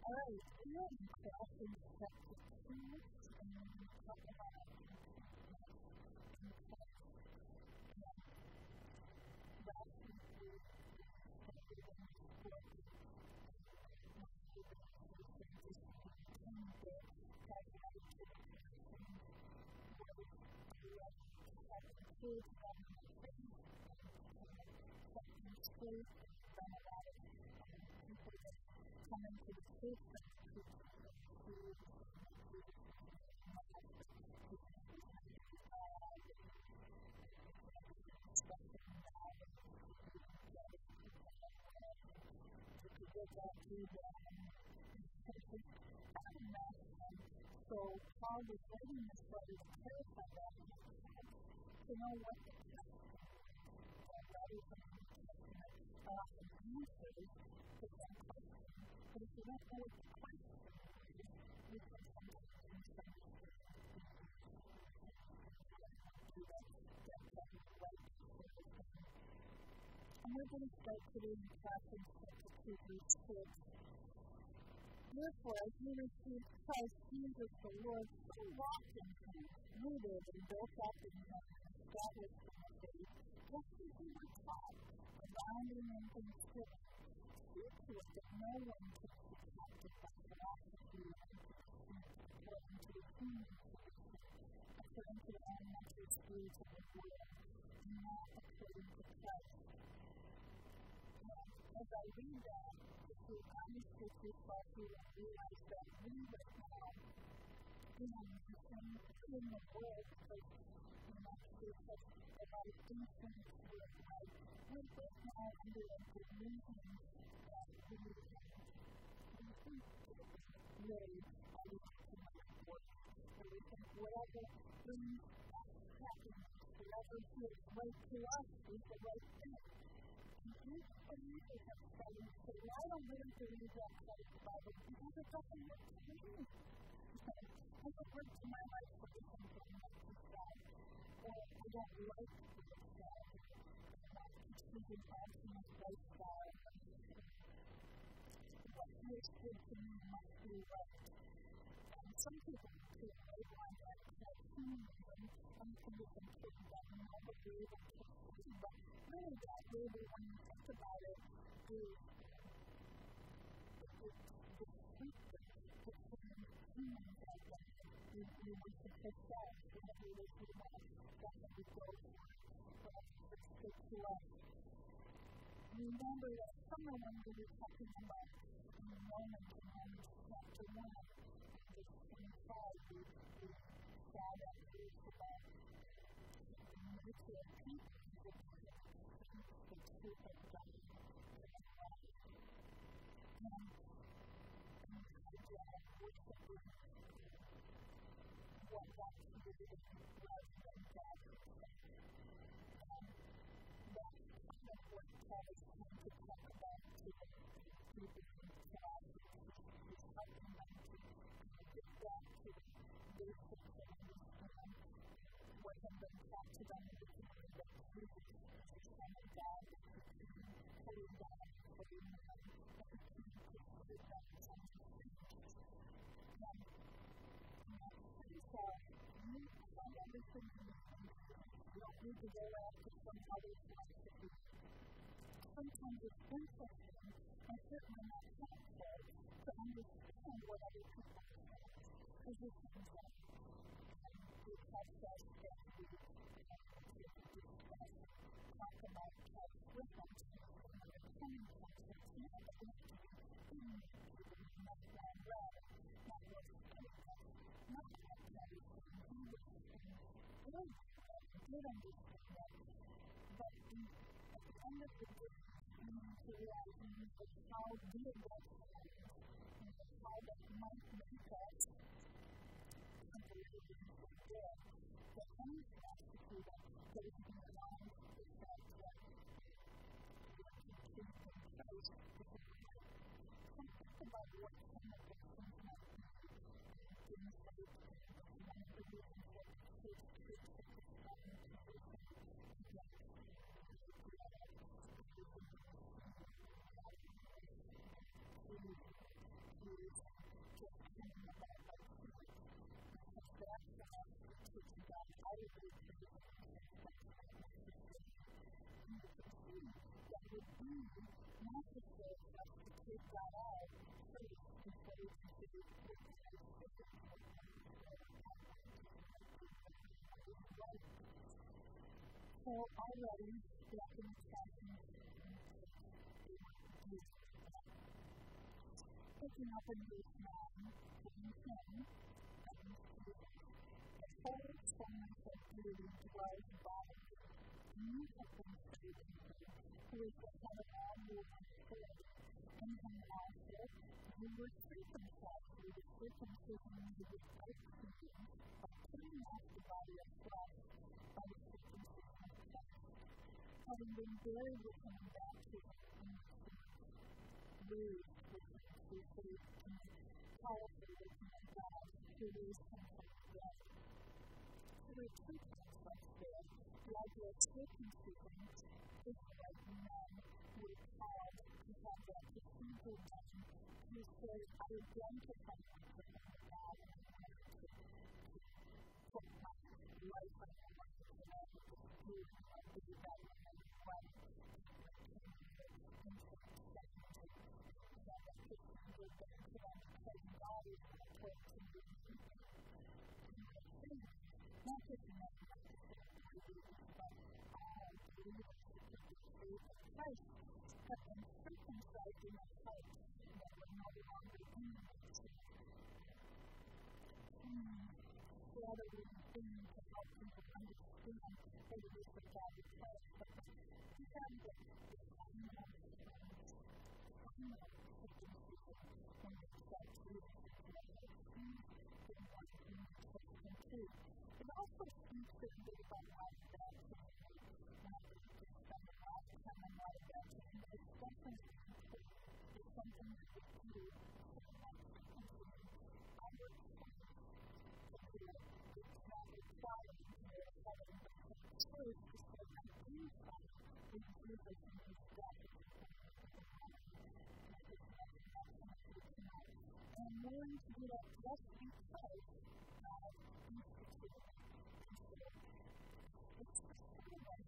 right, we're in Colossians chapter 2, and we talk about coming to the faith of so Paul was writing this letter to clarify that to know what the text was rather than answers to that question. But if you don't know what the question is, you can sometimes misunderstand and we're going to start today in Colossians chapter 2, verse 6. Therefore, as you receive Christ Jesus the Lord, so walk in him, rooted and built up in him, and established in the faith, just as you were taught, abounding in thanksgiving. See to it that no one takes you captive by philosophy and according to the human tradition, according to the elementary spirits of the world, and not according to Christ. As I read that, we honestly reflect and realize that we right now, in the world, because there's such a lot of influence worldwide, we're right now under a delusion that we think really are looking at the world. So we think whatever things happen, whatever feels right to us is the right thing. These believers have studied and say, well, I don't really believe that part of the Bible because it doesn't work to me. It doesn't work to my life for the something like this guy. Or I don't like this guy. I'm not choosing alternate lifestyle. What feels good to me must be right. And some people feel they want that humanism and can be important that we never be able to see. But really that really, when you think about it, is the secret between humans and them. You want to take that, whatever it is you want, that's what we go for, whatever it's good to us. Remember that summer when we were talking about Romans in Romans chapter 1, and this 25, we saw that it was about nuclear people. What that created rather than God. That's kind of what Paul is trying to talk about to the people in Colossians. He's helping them to get back to the basics of understanding what had been taught to them in the beginning that Jesus is the Son of God, that he came, putting down for the man, that he came to put down some of the things. Some other things you don't need to go after some other philosophy. Sometimes it's interesting and certainly not helpful to understand what other people say. Positions are. It helps us that we discuss, talk about Christ's witness and the returning concepts. Not that we have to be human to the next one rather, not what it's not like that is good understand that, but at the end of the day, we need to realize how good that is and how that might make us temporarily forget that any philosophy that is in the mind is that we have to keep in place because we think about what some of the things might be things that it's one of the reasons that it's years and just coming about like food. And that's which is about other groups of the and you can see that it would be necessary for us to take that out first before we can do it with the so already the administration picking up in verse 9, putting 10, the whole science of beauty dwells bodily. You have been saved in him, who is the head of all movement forward. In him also, you were circumcised through the circumcision that was executed by putting off the body of flesh by the circumcision of Christ, having been buried with him in baptism in the Spirit, raised with him through faith in the powerful working of God, who raised him from the dead. Through treatments like this, like your circumcision, Israelite men were called to have that procedure done to say, I identify myself with God and I want to put my life on the line and I want to do it and I'll do that in my life. That procedure that put on the present God is important to me. Not just in that but all believers in the faith of Christ have been circumcised in their hearts that were no longer in the sin. Gathering things to help people understand what it is that God is telling us. But we have the final circumcision when we start to look at the it also speaks a bit about life baptism. Not that we can spend a lot of time on life baptism, but it's definitely important. It's something that we do so much. I work to do it. It's not required to do it. But the church is so that we find it gives us a new baptism. And I'm willing to do that just because God instituted it. It's the same way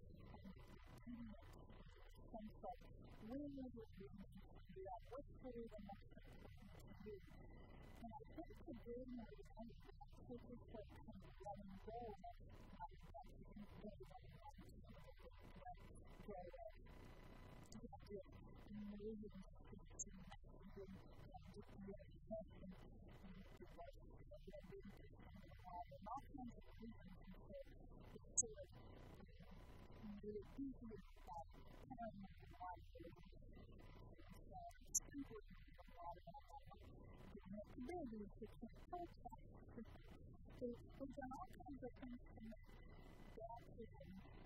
sense that where is it being to do that? What's really the most important to do? And I think the ordinary life that takes us to kind of letting go of life that you can do that you want to do that go away. To do it amazing things and messaging and to be a person and to work and all kinds of reasons and so it's sort of made it easier by telling you why you're doing it. So it's important to know a lot about that. Today we can't touch that. So we've done all kinds of things from baptism,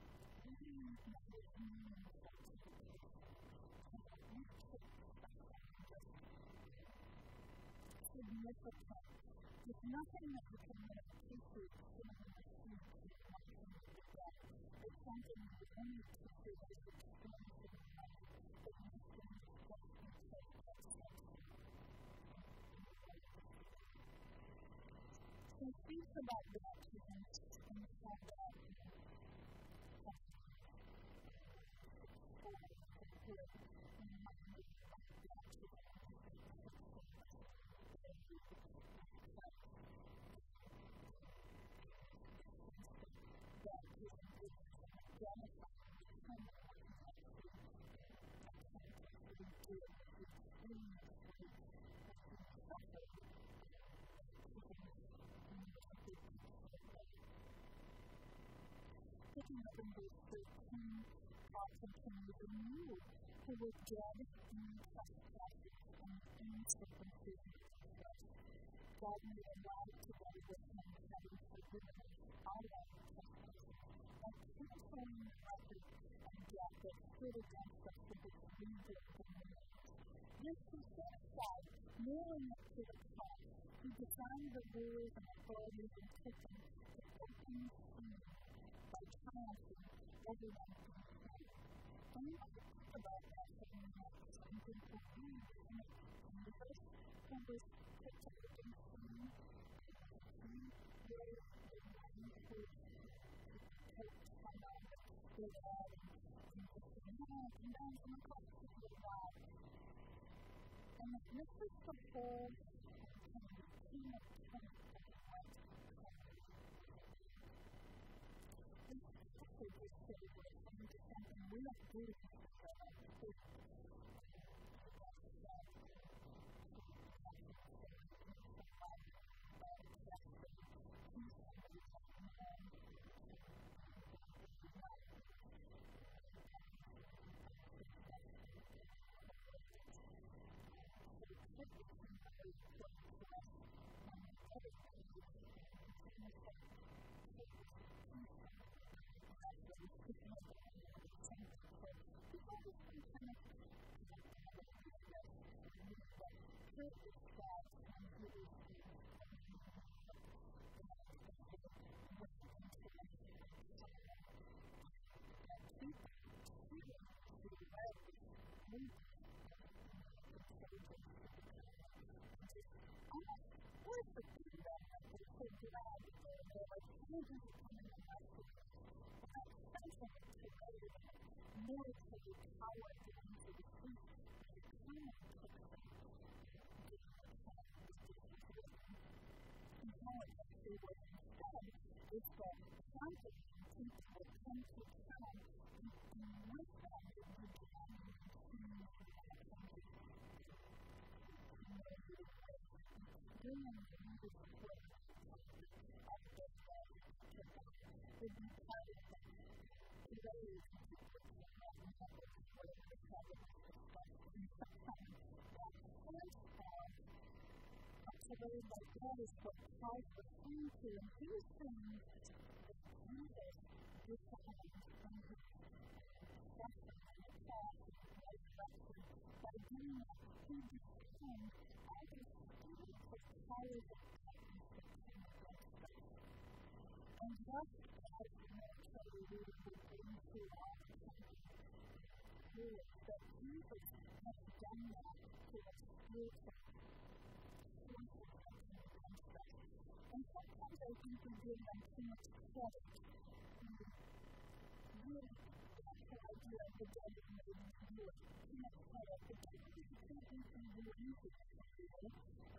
significant. There's nothing that you can make appreciate sitting in the seat and watching it do that. It's something that you only appreciate as you experience it in life, that you experience what you take as something. So it speaks about baptism and the fact that picking up in verse 13, God continues in you, who were dead in trespasses and in circumcision of Christ. God made alive together with him, having forgiven us all our trespasses, and canceling the record of death that stood against us with its legal commandments. This he set aside, nailing it to the cross. He designed the rulers and authorities and took them to open sin by triumphing over them in sin. And we might think about that for a minute, something for you, in the verse 14, was picked up against him, and he was the one who took someone that stood out and just said, no, come down from the cross to the God. And this was the whole team of 10 that went this also just said it was something we don't do like that is what Christ was saying to him. He was saying that Jesus disciplined from his suffering and the cross and the resurrection. By doing that, he disciplined all the students of powers of darkness that came against us. And just as the military leaders were going through all the time, that Jesus has done that to us spiritually. And sometimes I think we give them too much credit. Really, that's the idea of the devil made me do it. Too much credit. The devil doesn't think we can do anything anyway.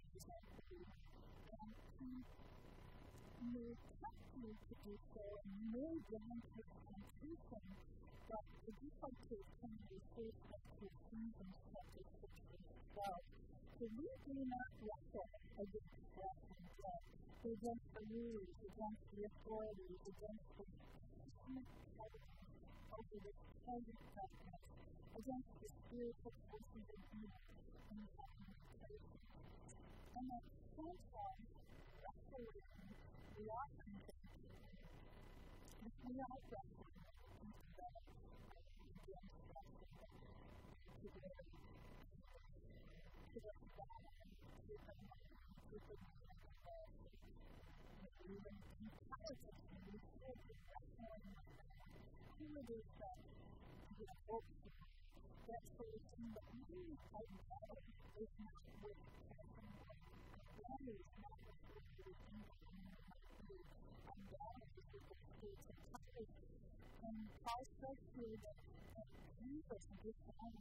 And he may tempt you to do so, and may grant you temptation, but the default to eternity first has to Ephesians chapter 6 verse 12. So we do not wrestle against flesh and blood, against the rulers, against the authorities, against the human government over this present darkness, against the spiritual forces of evil in the heavenly places. And that sometimes wrestling, we often think that we are wrestling against that solution that really right now is not with that is not with the and that is with the states of Texas. And Paul says here that Jesus dishonored.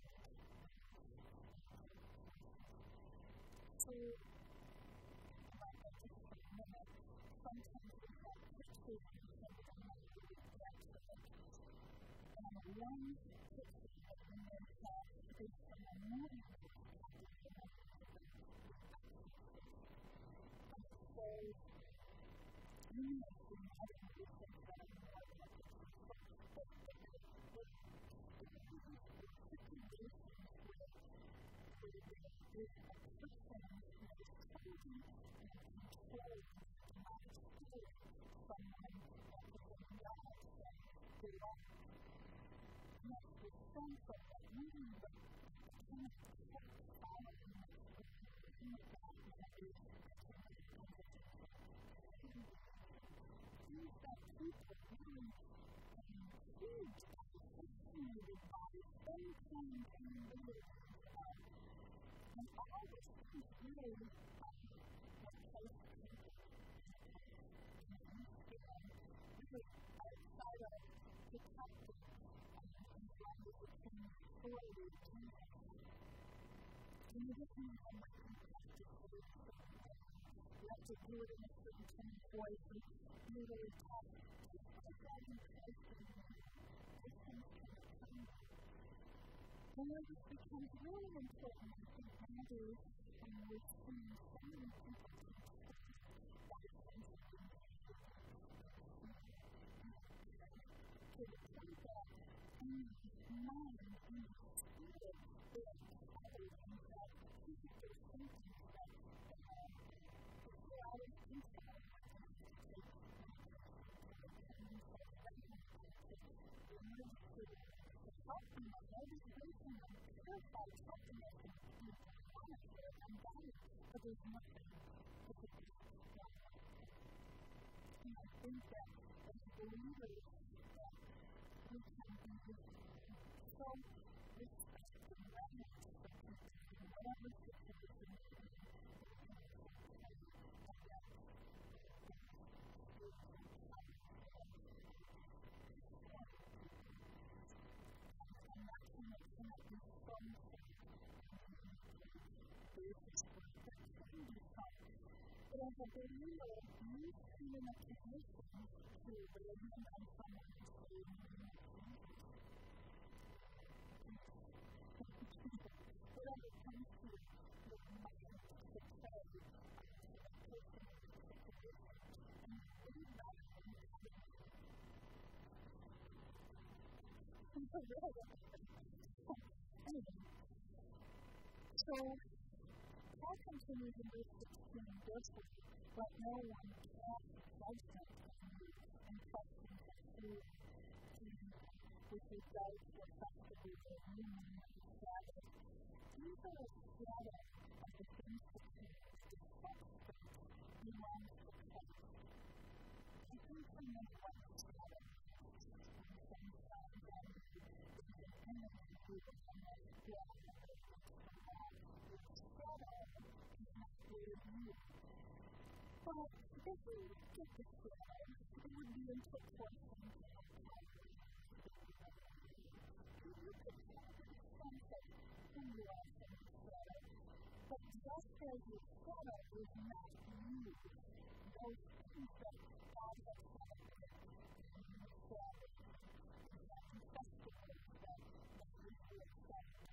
So, about that just for a minute, sometimes we have pictures and something that we reflect of it. And one picture that we may have is from a movie perspective. And so, you may see other people that are more than a picture, but And all this is really what close people really outside of protecting and language between authority and teaching. And you just need to make them practice. You have to do it in a certain tone of voice. You really talk. Just like in place of you. This thing's going to come. And then this becomes really important, I think, nowadays when we're seeing so many people that attention to the point that in your mind, in your spirit, there are other things that physically symptoms that before I was inside, helping them, legislation, and purified happiness and monitor and body, but there's nothing that can be done. And I think that as believers, that we can be so respectful and reverent for people in whatever situation they're in. But as a believer, you feel in a position to believe on someone who's saving you. Whatever comes to your mind to pray, a person in a situation, and you believe that in your anyway, so Paul continues in verse 16 this way, but no one can judge them and question their food, which is right for festivals or union and Sabbath. These are a shadow of the things to choose, the substance belongs to Christ. I think I know what the shadow is. And sometimes there's an enemy who is on the wall and it looks for God. The shadow is not very new. But if we look at the shadow, it would be in proportion to the power. You look at the sense of who you are from the shadow. But just as your shadow is not you, those things that God has set up in the shadow, and festivals that we feel set up,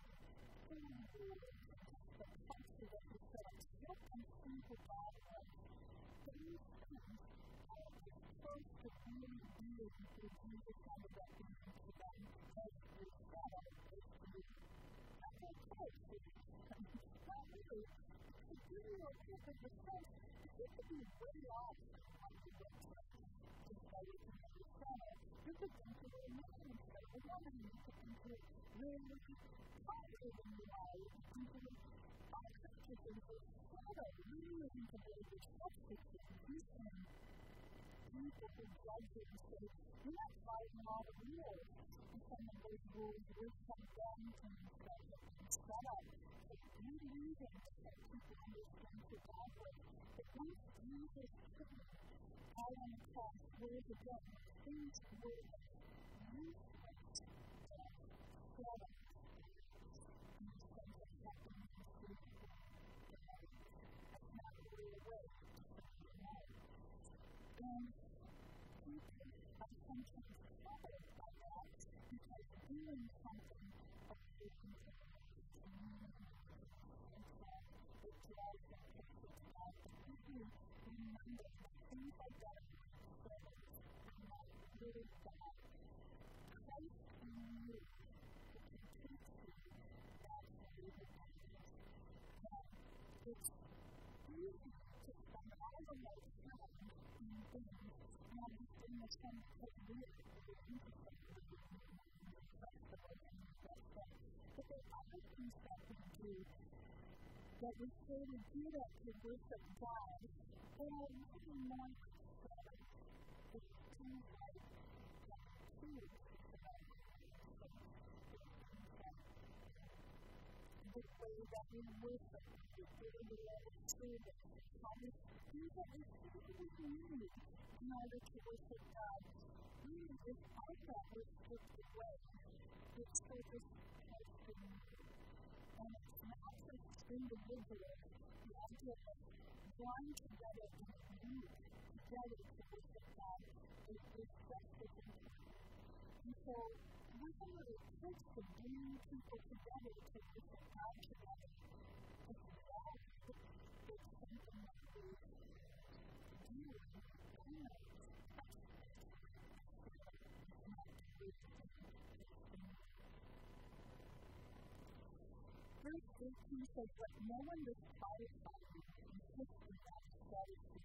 the culture that we set up, still consume the body of these things are supposed to really be with Jesus on the record to them as your shadow is to you. That's okay for you. Not really. It's really okay for the sense you could be way off on the website just by looking at your shadow. You could think of a mission shadow. A woman, you could think of really positive than you are. You could think of all kinds of things. Your shadow really isn't a very good substitute. You can people who judge it and say, you're not fighting all the rules. And some of those rules will come down to themselves and set up. You're using to help people understand who God was. But once Jesus came out on the cross, where the dead things were useless, shadow, in the sense of helping them see that's not really a way to know. And people are sometimes troubled by that because doing something of the community it drives them to put God to you. Remember the things I've done in my service are not really God. Christ in you can teach you that you have done this. And it's easy to spend all the right time in things and understand the sense of really interesting but there are other things that we do that we say we do that to worship God, and are really more like it's things like food. And the way that we worship, the way we service, how we do what we need in order to worship God. Really, without that restricted way, this service has been, and it's not just individual, the idea of drawing together in a group together to worship God is such a thing. And so, whatever it takes to bring people together to worship God together, it's that it's something that we do and Verse 18 says, "But no one was satisfied with insisting that the status of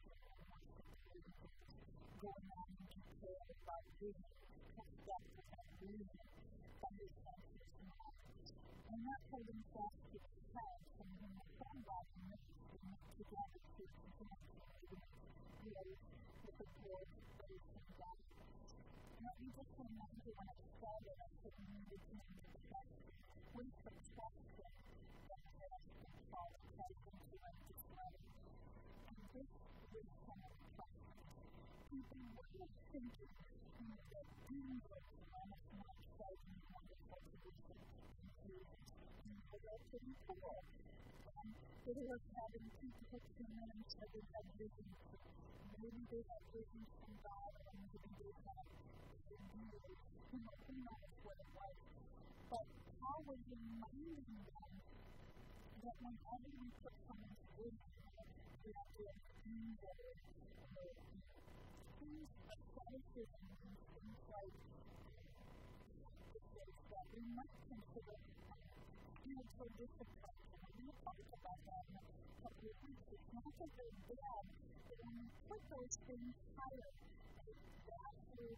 going on and declare about vision, concept of reason, understanding his mind, and not holding fast to the past and when the whole body moves and moves together to present with the Lord that is in God." Now, you just remember when I started, I said we needed to make the trust. With the trust that has been called to take into understanding. And this is some of the trust. People were thinking that being with one is not exciting and wonderful to listen to. And they were pretty cool. They were having people come in and said they had visions. Maybe they had visions from God, or maybe they had who knows what it was. But Paul was reminding them that whenever we put someone's vision, we have to assume that it's things asceticism and things like that we must consider spiritual discipline. And we'll talk about that in a couple of weeks. It's not that they're bad, but when you put those things higher, they actually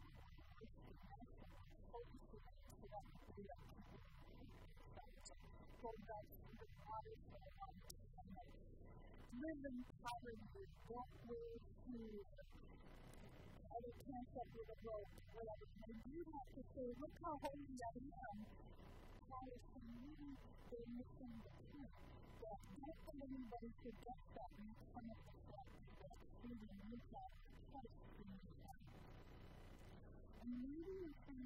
live in poverty, walk with food, other concept with a rope, whatever. And you have to say, look how holy I am. Paul is really missing the point. That don't let anybody forget that when you come up with that food and look at Christ in your life. And maybe you think,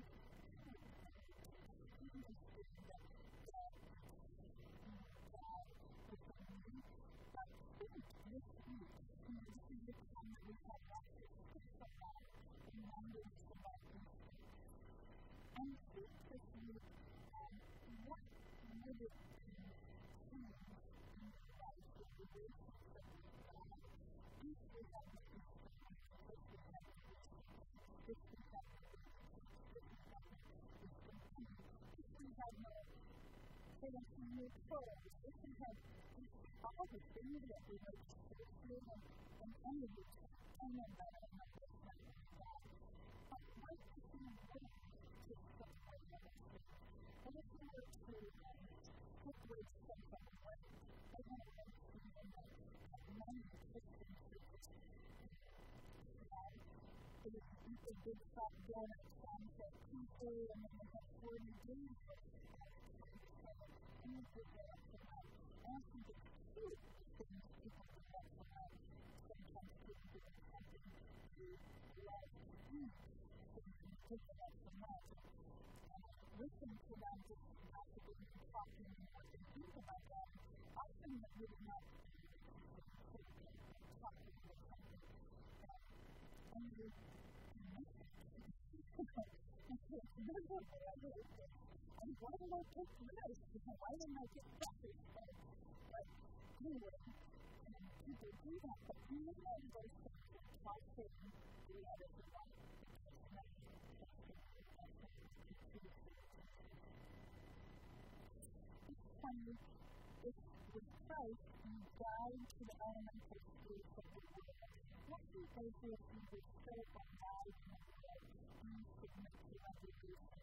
and think with me, what would it be in your life if you did something like that? If you had this experience, if you had this experience, if you had no chaos in your clothes, if you had all the things that we had spiritually and energy, and then that I might have done like that. But what if you were to separate everything? What if you were to separate something like I don't know, non-Christian churches? It would be a big fat donut sign for people, and then they have 40 days of and you could go up to that. And I think it's cute things people do up to that. Sometimes people do something to love you. So you can take it up to that. Listen to them just possibly talking and what they think about that. Often it would not be talking about something. And you and why did I take this? Why didn't I get coffee? But anyway, people do that, but you know those things that try to do that as well. It's funny, it's with Christ, you died to the elemental spirits of the world. What do you say if you would serve and die in the world and you submit to other persons?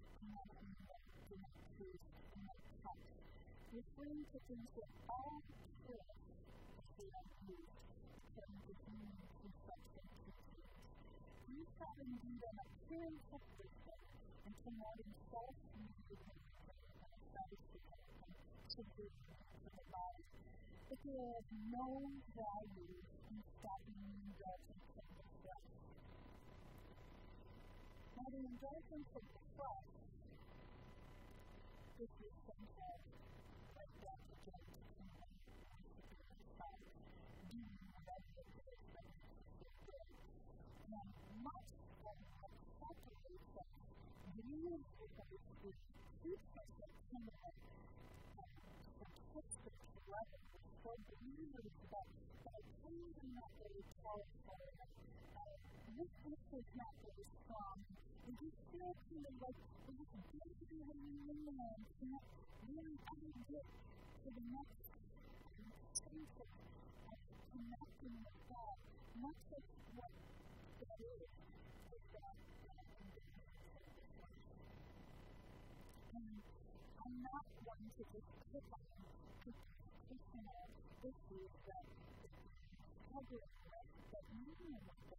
Referring to things that all kill if they don't move from the meaning to substance to truth. We shall indeed an appearance of wisdom and promoting self-mediated and satisfaction should be for the body. But there is no value in stopping the indulgence of the flesh. Now, the indulgence of the flesh, this is somehow like Dr. Jones being regulatory and much of what separates us deals with those who keep us at similar statistics level for believers that are changing that very powerful. This is not very strong. And you still kind of like, we just basically have a new one, can't really ever get to the next stage of connecting with God. Much of what that is that and I'm not one to just pick on personal issues that cover that meaning of the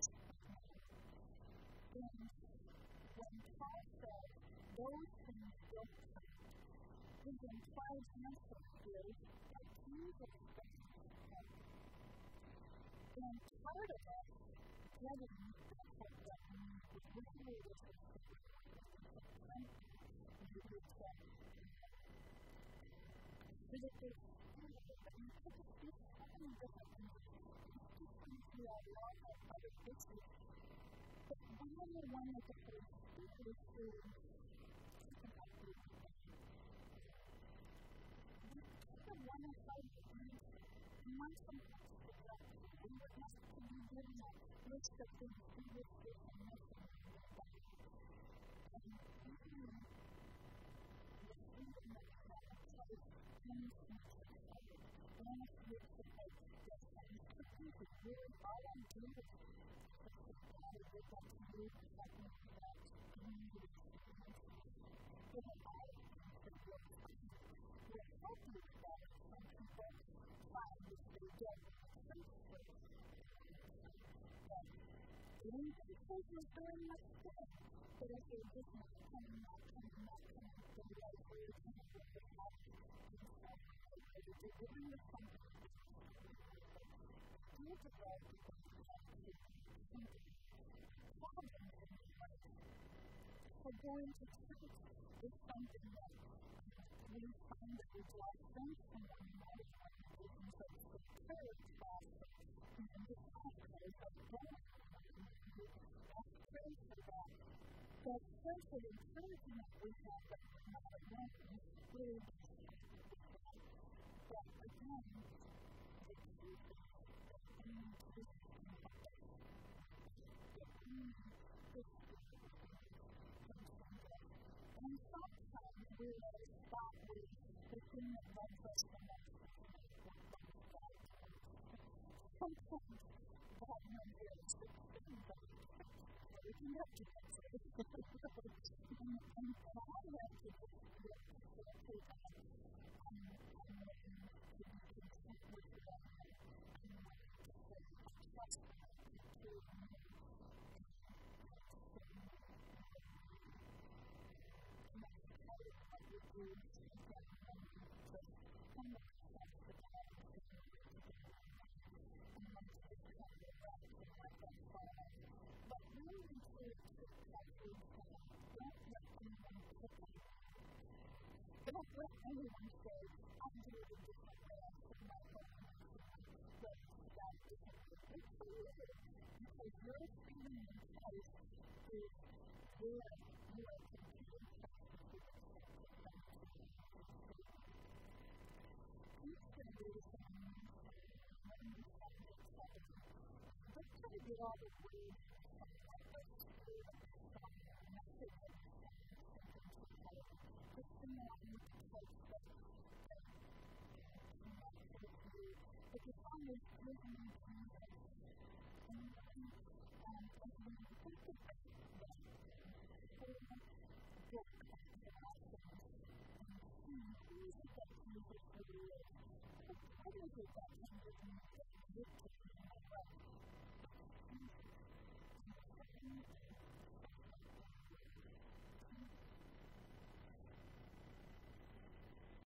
and when Paul says those things don't count, his implied answer is that Jesus doesn't count. And part of us getting that means that this relationship is something you would say. But if there's it's something different, it's different to a lot of other issues. But one of the one that the Holy Spirit is doing is about the one of those things, once I'm we would have to be given a list of things we would do and nothing like that. And even the freedom that we have is things much better. One of the things that I suggest that is completely really all I do is with that new technique about community experience. But I think that we're happy with that. Some people find that they get and people are very much good, but if they're just not coming, then they are very kind of what they have inside. They're doing the something. They're developing something. Problems in their life. So going to church is something that we find that we draw strength from one another when we do things like the prayer class and the prayers of God. Let's pray for that. That sense of encouragement we have that we're not alone is really but again, the truth is that we need to and sometimes we're at a spot where the thing that loves us the most is what comes back to us. Sometimes that number is 16, but we can have to get to it. And Paul had to just take on and learn to be content with that and learn to trust that to don't let anyone say, I'm doing it different way, I'm putting my own but that different way. It's so weird, because your freedom in Christ is where you are competing with each of these things, let's try to get all the ways something like that through and not say that it's not in the place that but the song is living in Jesus. And as we think of that, whole book of the Gospels and see who is it that Jesus really is. What is it that Jesus means that lived in my life? Jesus. And